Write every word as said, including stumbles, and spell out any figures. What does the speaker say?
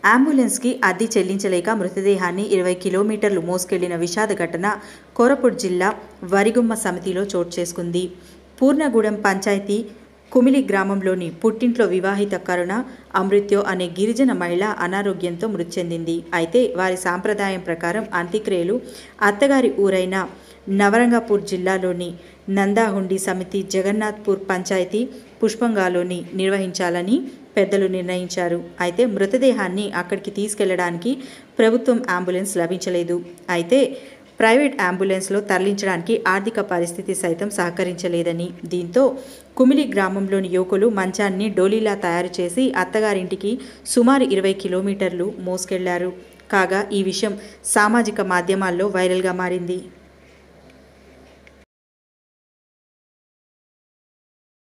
అంబులెన్స్కి అద్దె చెల్లించలేక మృతదేహాన్ని ఇరవై కిలోమీటర్లు మోసుకెళ్లిన విషాద ఘటన కోరాపుట్ జిల్లా వరిగుమ్మ సమితిలో చోటు చేసుకుంది. పూర్ణగూడెం పంచాయతీ కుమిలి గ్రామంలోని పుట్టింట్లో వివాహిత కరుణ అమృత్యో అనే గిరిజన మహిళ అనారోగ్యంతో మృతి చెందింది. అయితే వారి సాంప్రదాయం ప్రకారం అంత్యక్రియలు అత్తగారి ఊరైన నవరంగపూర్ జిల్లాలోని నందాహుండి సమితి జగన్నాథ్పూర్ పంచాయతీ పుష్పంగాలోని నిర్వహించాలని పెద్దలు నిర్ణయించారు. అయితే మృతదేహాన్ని అక్కడికి తీసుకెళ్లడానికి ప్రభుత్వం అంబులెన్స్ లభించలేదు. అయితే ప్రైవేట్ అంబులెన్స్లో తరలించడానికి ఆర్థిక పరిస్థితి సైతం సహకరించలేదని, దీంతో కుమిలి గ్రామంలోని యువకులు మంచాన్ని డోలీలా తయారు చేసి అత్తగారింటికి సుమారు ఇరవై కిలోమీటర్లు మోసుకెళ్లారు. కాగా ఈ విషయం సామాజిక మాధ్యమాల్లో వైరల్గా మారింది.